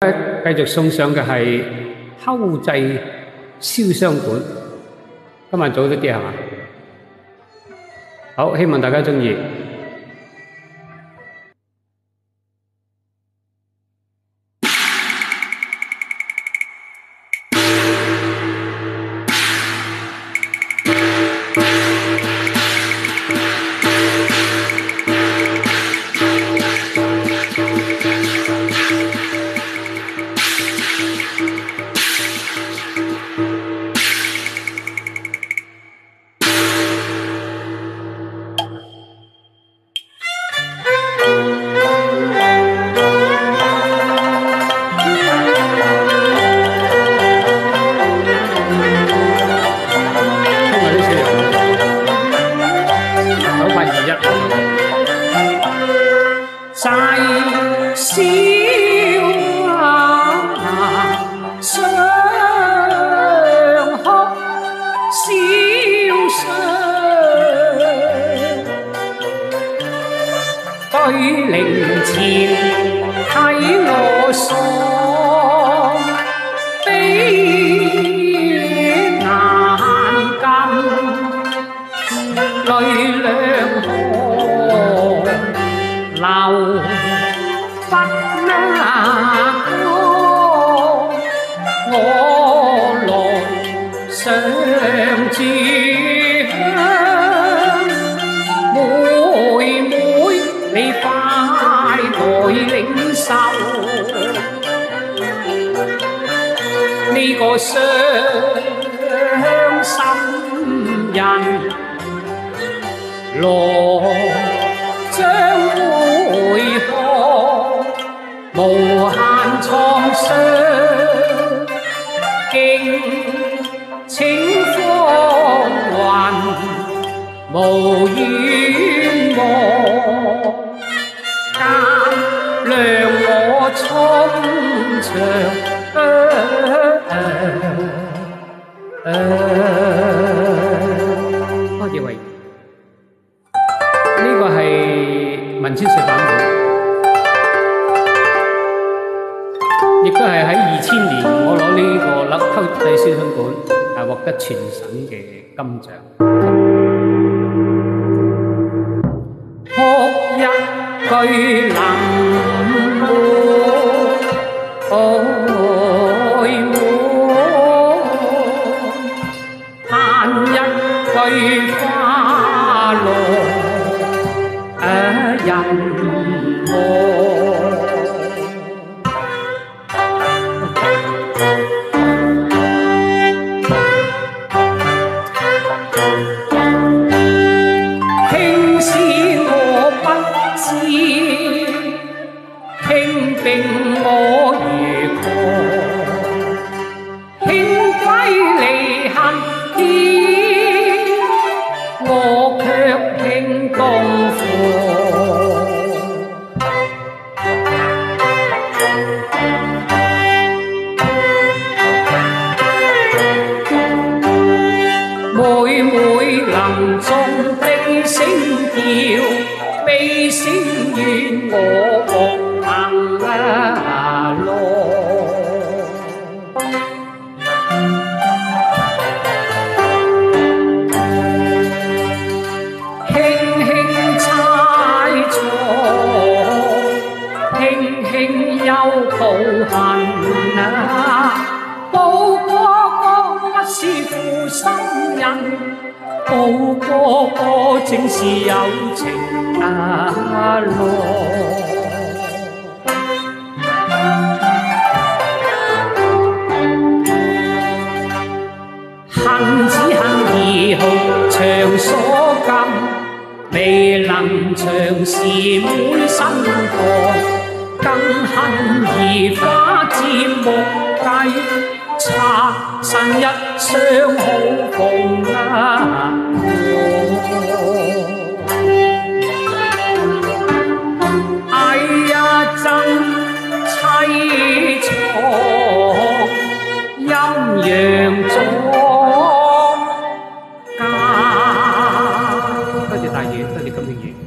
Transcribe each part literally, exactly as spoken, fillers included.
繼續送上嘅係烤製燒香館，今日早咗啲係嘛？好，希望大家鍾意。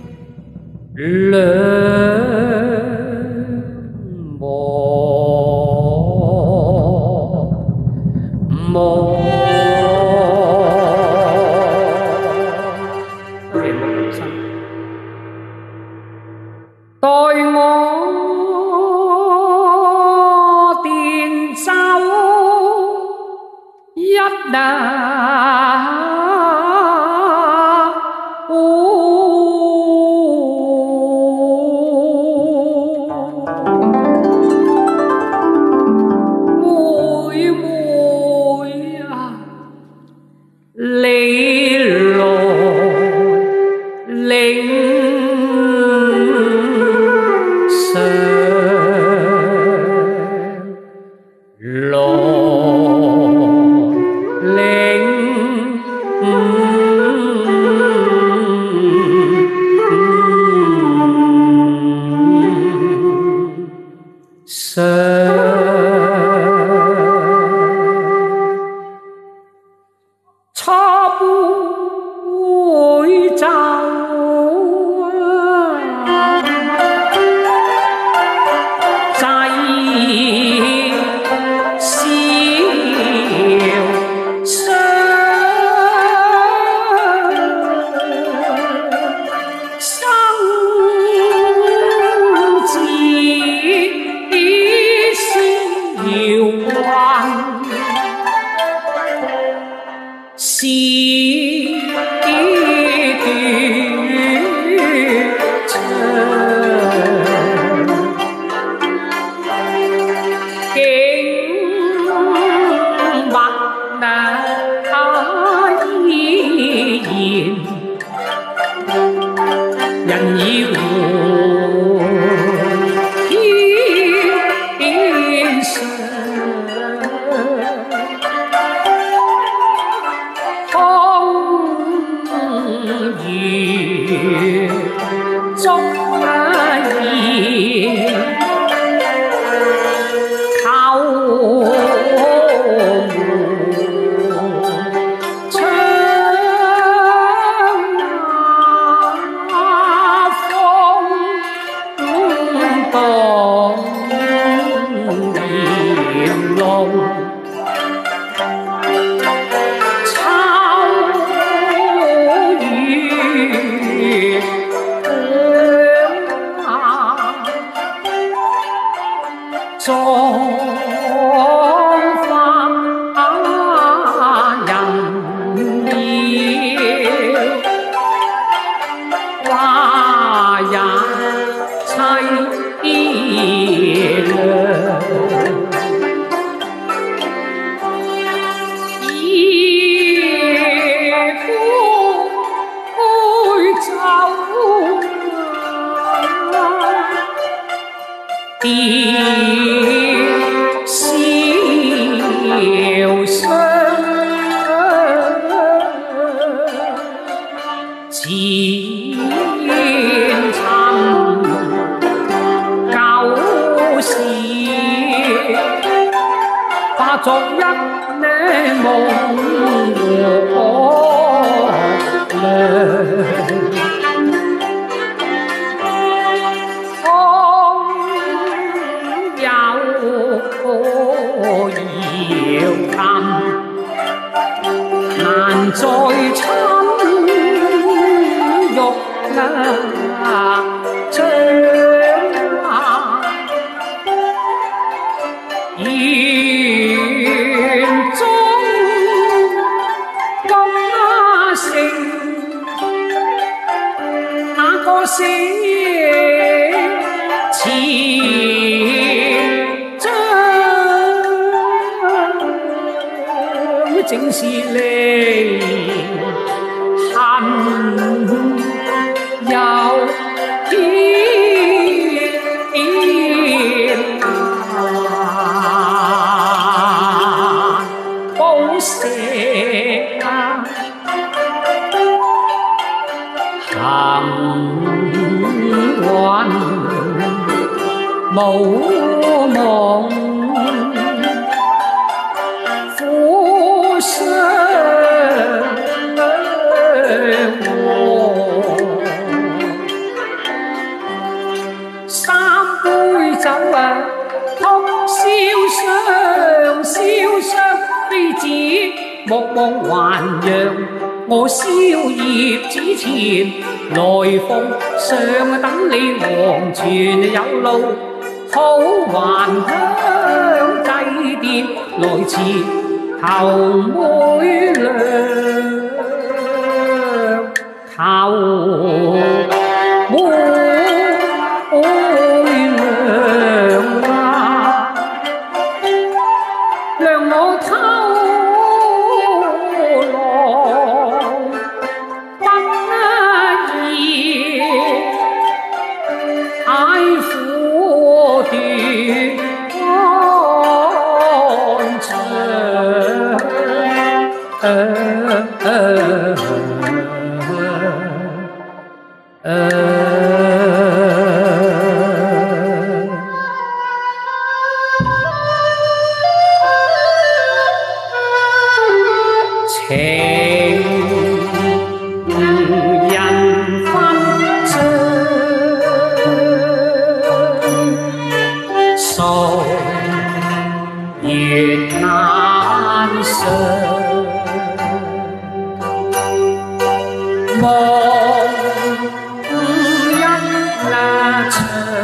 兩望。 求妹娘，求妹娘啊，让我偷來不易，愛苦斷肝腸。情人分章，數月難償。望一場，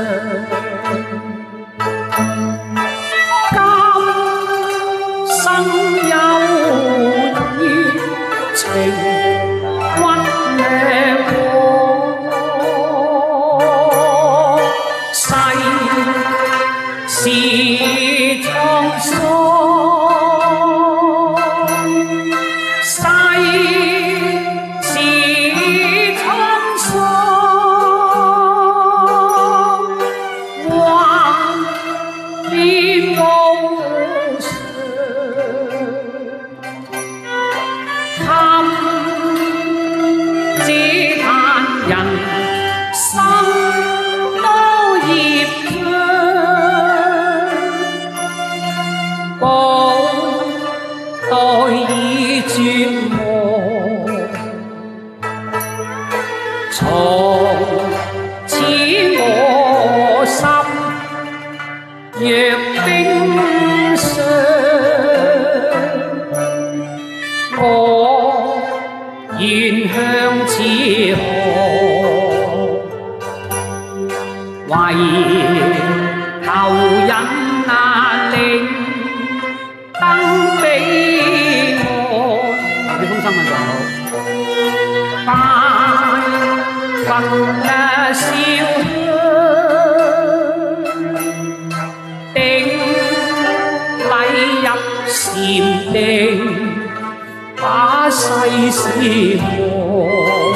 今生有緣情屈命我，世事滄桑。人生多業障，報待已絕望，從此我心若冰霜，我願向此河。為求引那令登彼岸，你封新聞就好。快焚嘅燒香，定禮入禪定，把世事和。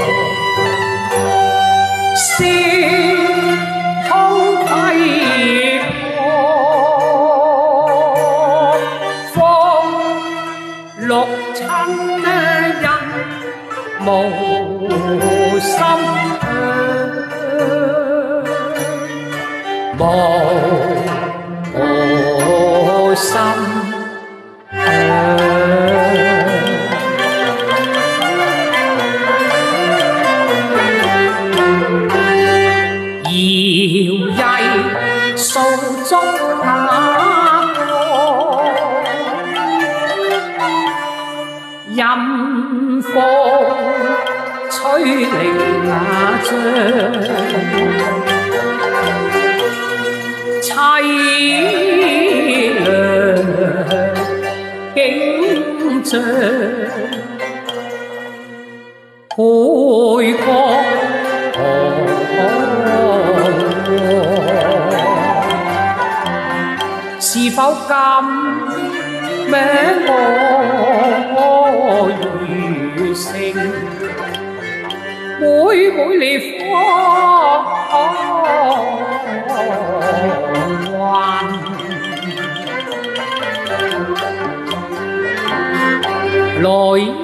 六親人無心無心搖曳數足那任風吹零那張，凄涼景象，配角是否甘名我餘生，每每烈火還來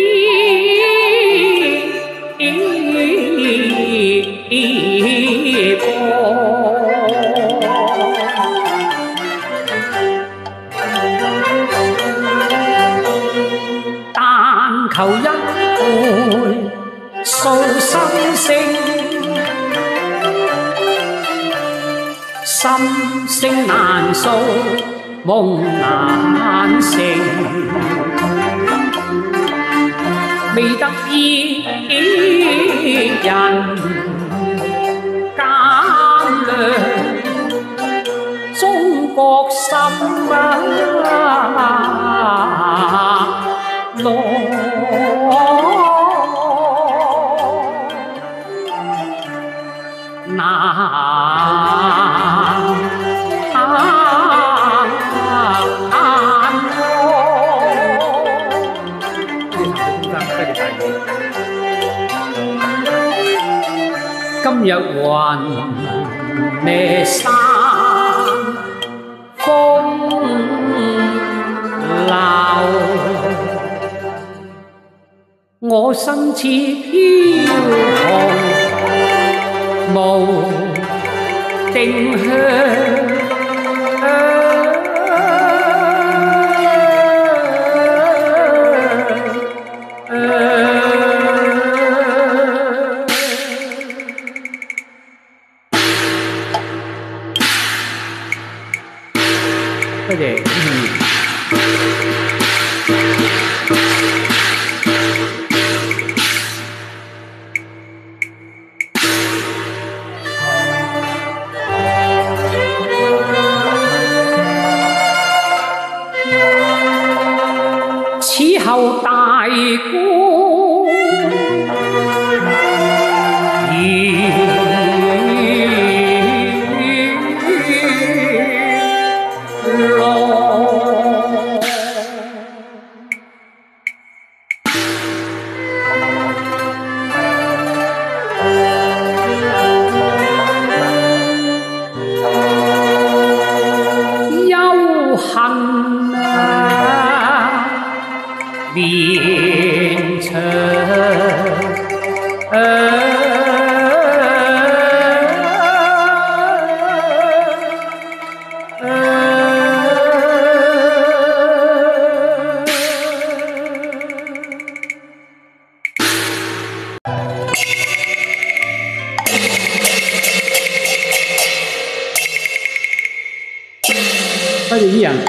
求一回訴心聲，心聲難訴，夢難成，未得意人減量，中國心啊！ 路。難今日雲咩山風流，我身似飄紅無定向。多謝。此後大官恨啊，連場多謝伊人。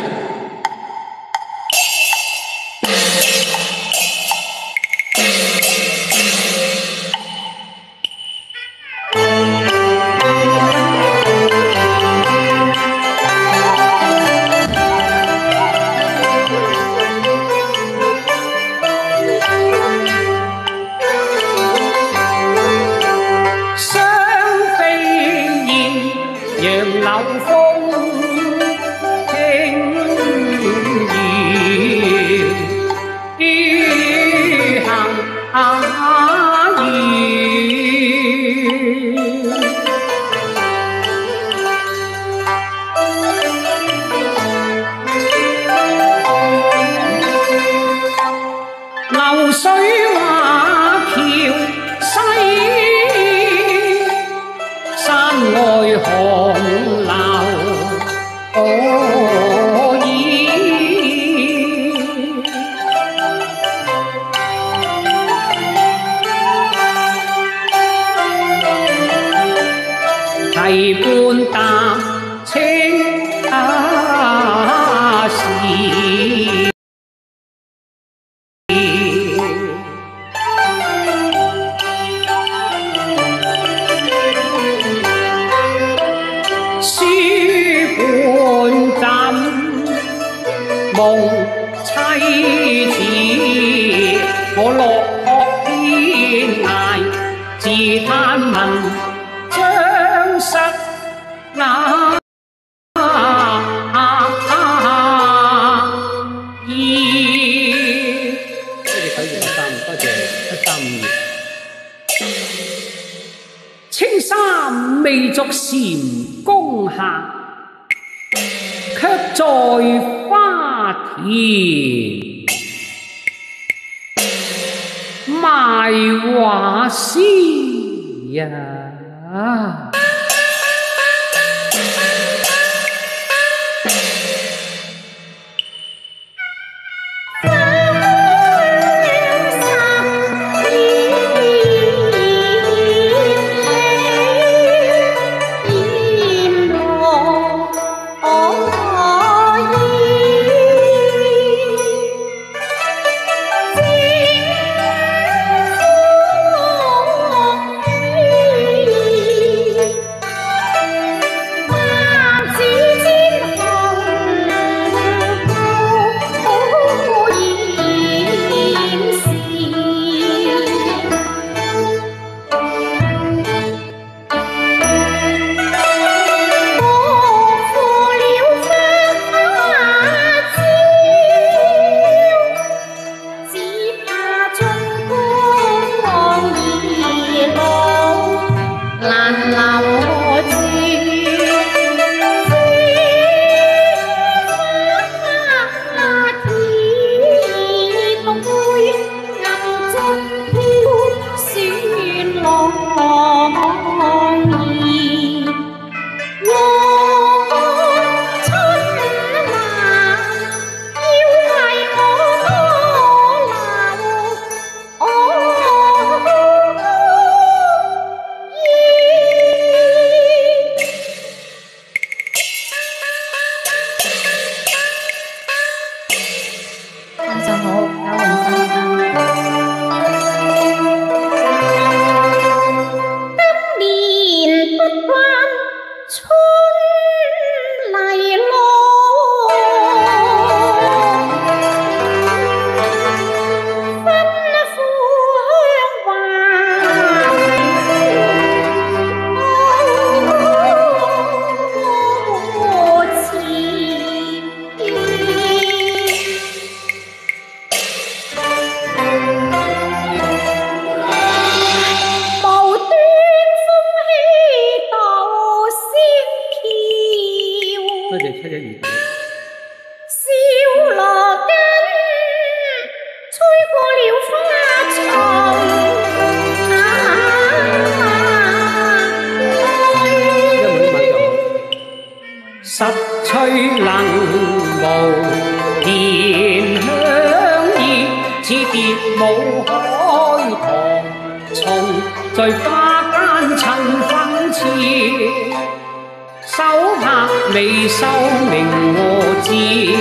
楊柳風輕搖，於行遙。流水畫橋西。山外紅樓可以，提半淡青絲。書本枕夢妻子，我落學天涯，自嘆文章失那意。多謝九二三，多謝一三五。青衫未作蟾宮下，卻在花田賣畫師呀。 就好，有零收聽。今年不關春嚟咯，分夫鄉還。 多謝七一二九。 小羅根吹過了花叢， 一兩晚就好。十吹能無田香意，似蝶舞海棠，蟲在花間襯紛次。手拍未收明我知，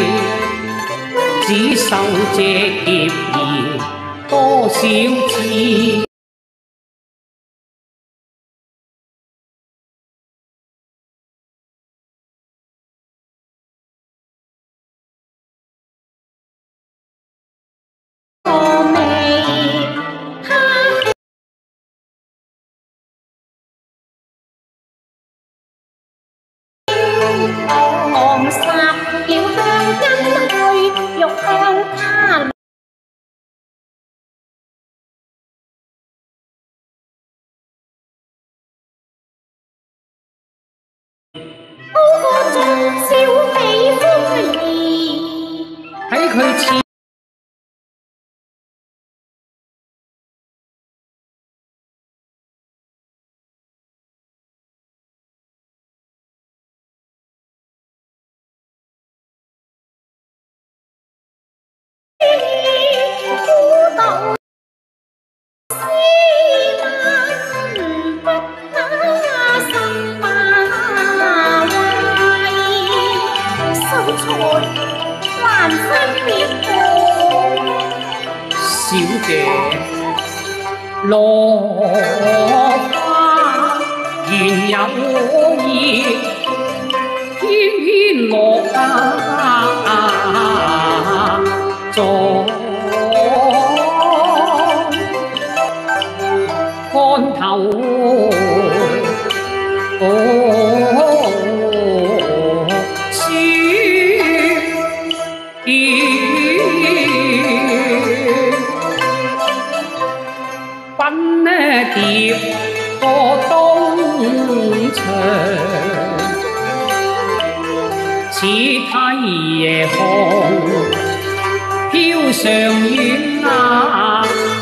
只收這蝶兒多少次。 昂殺了香根去，欲向他。高歌中小美風兒， 喺佢似。小姐落花原有意，偏偏落咗看頭。奔蝶過東牆，似梯夜紅飄上遠啊！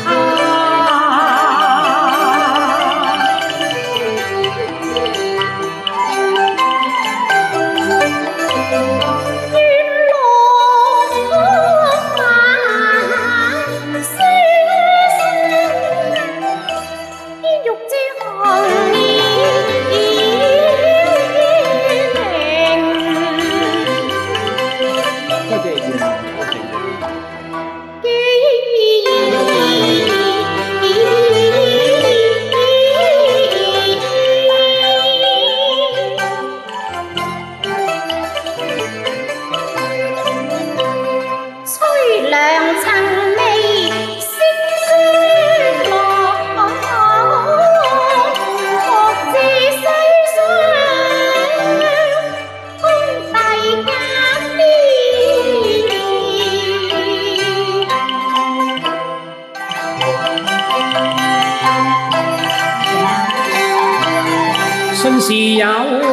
信是有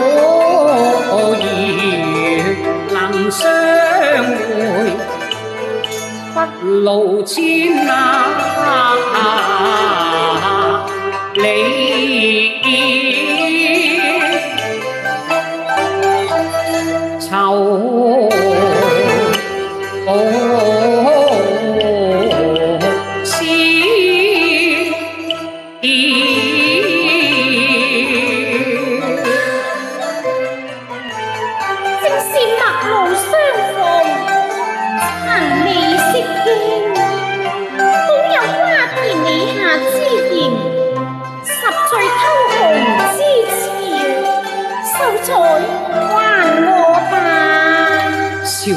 緣能相會，不路千里愁。 正是陌路相逢，曾未識見。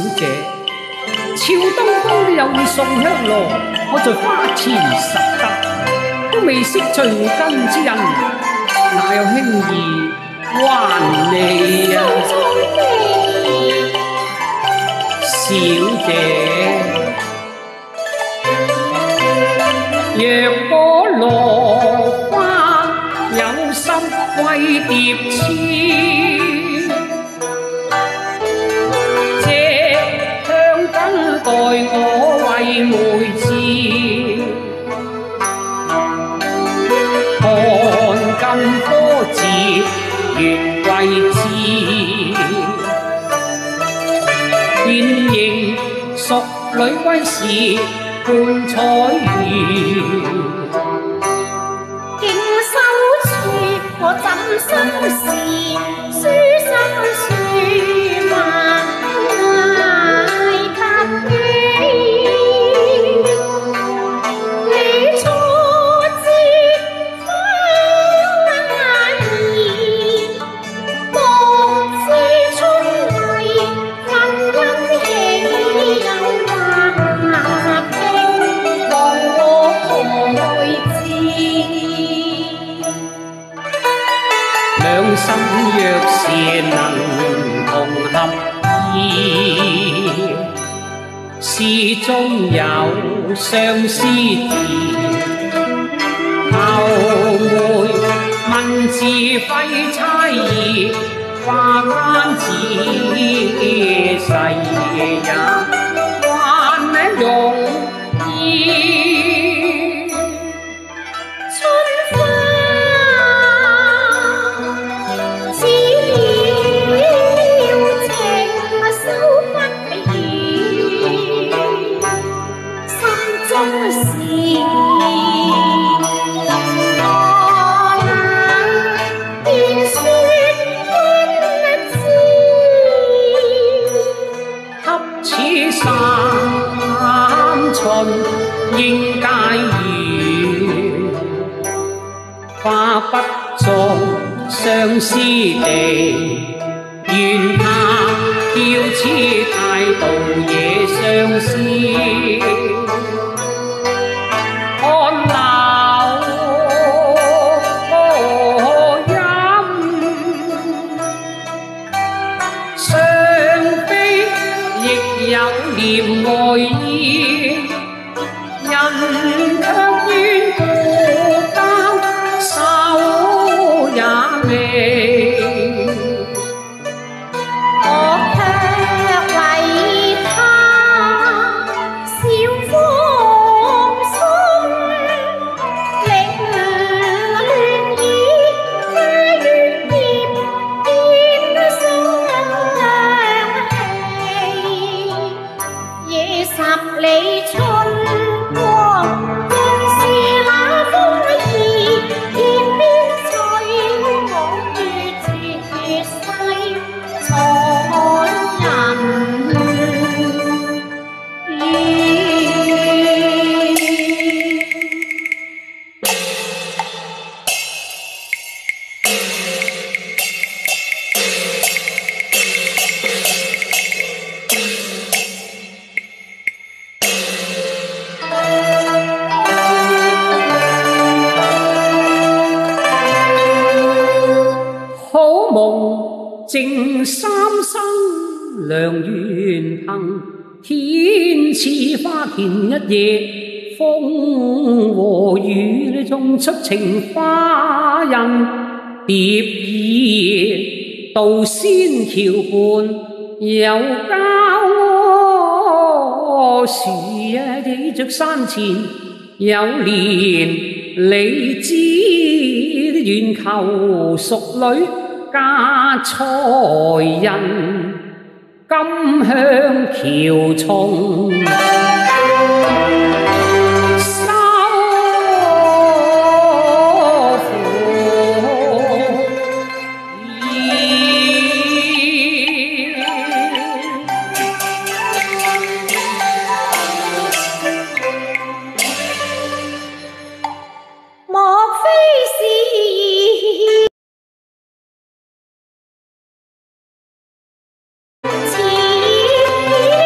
姐，朝東方都有意送香羅，我在花前拾得，都未識隨根之恩，哪有輕易還你啊？小姐，若果落花有心為蝶痴，這香梗待我為梅枝，看金科字月桂枝，便認淑女歸時伴彩魚。 敬手處，我怎心事，書心書賣給你。你初知花兒，莫知春麗，婚姻喜有話傾，望我來知。 兩心若是能同合意，詩中有相思字，後會文字廢差異，花間子細也還容易。 春花只要情收不移，心中事能我冷，便說君知。 恰似三春應皆遇，花不種相思地，願他嬌痴態度惹相思。看留音，上飛亦有念愛意，人卻怨孤單，手也未。 我卻為他小風霜，凌亂以花月葉變相氣，夜十里春光，正是那風兒天邊吹，我於絕世錯人意。好夢淨三生良緣行，天賜花田一夜，風和雨中出情花印，蝶兒渡仙橋畔有交樹啊，企着山前有蓮，你知願求淑女嫁才人，金香橋從收莫非是此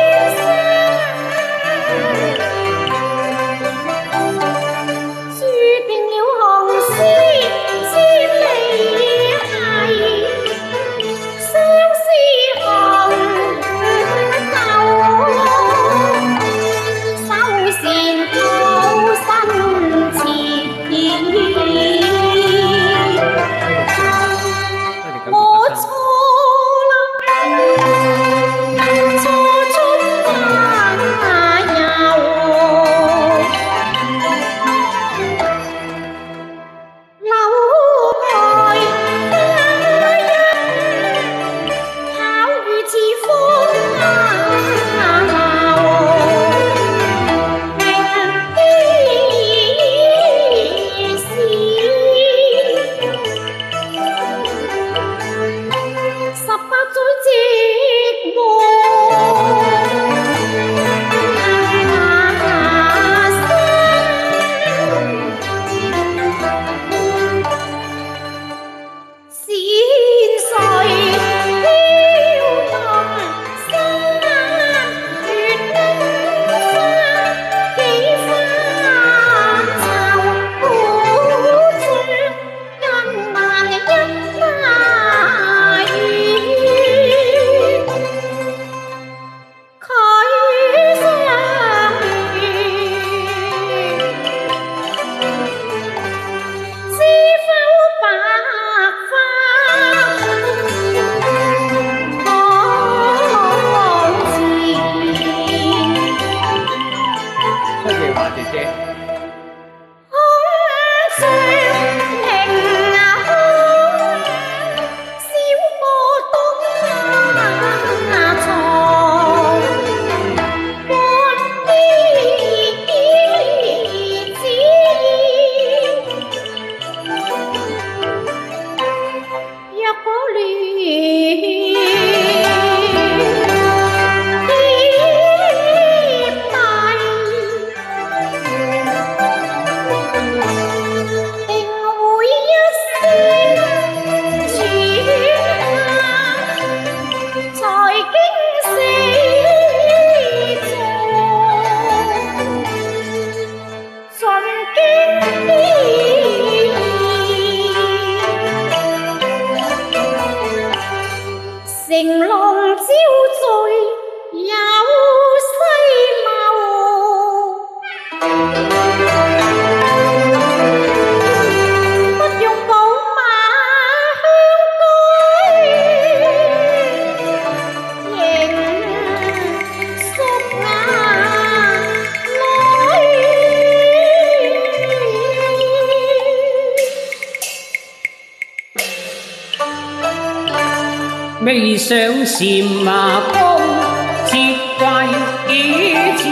未上禪啊宮，節怪幾次，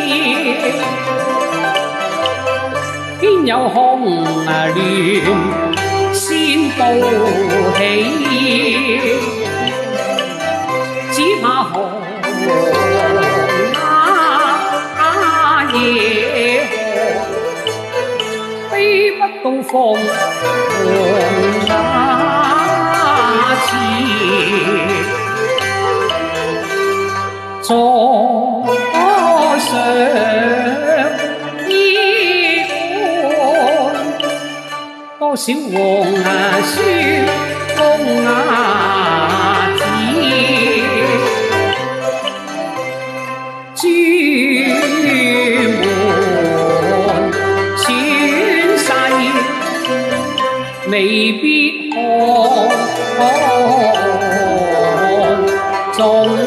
邊有紅啊鸞先報喜，只怕紅啊夜河，飛不到鳳凰啊池。坐上衣冠，多少黃啊孫公啊子，朱門選世未必看中。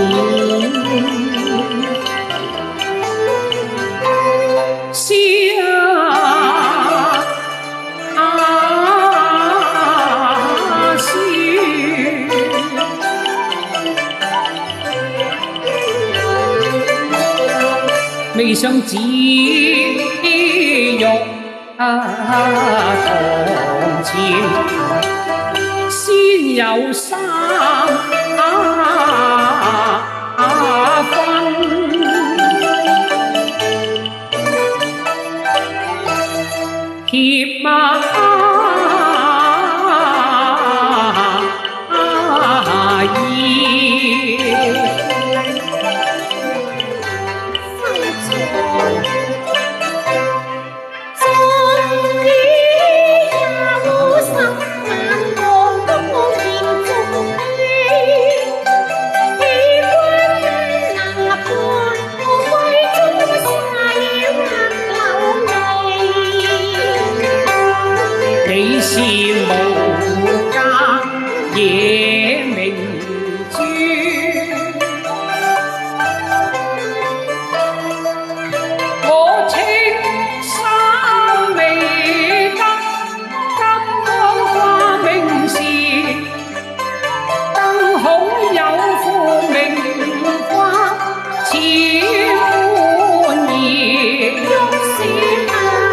未想子玉啊堂前，先有三分，協意。你是無價野明珠，我青衫未得，金剛掛名時，更好有副名花似滿兒，欲是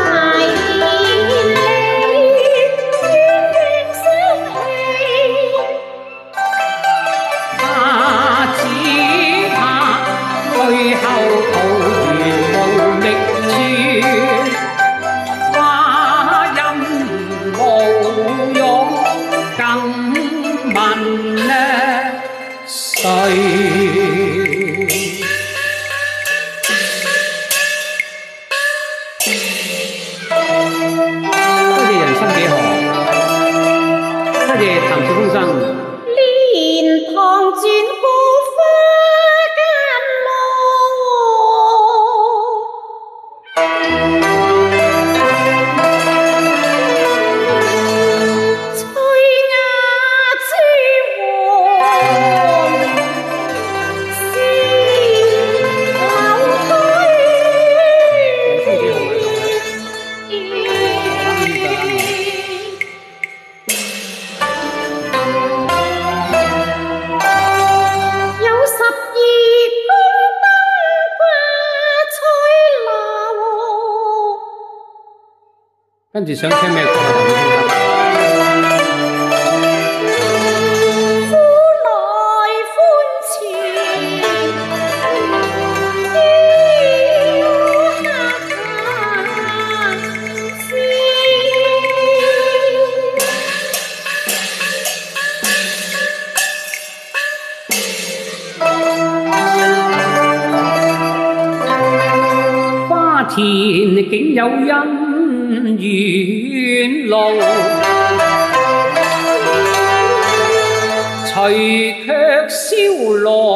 最後徒緣無力處，話音無用，更問誰？多謝人生幾何，多謝譚少風生。 蓮塘轉過花間跟住想聽咩歌啊？花田竟有姻緣路，隨卻蕭落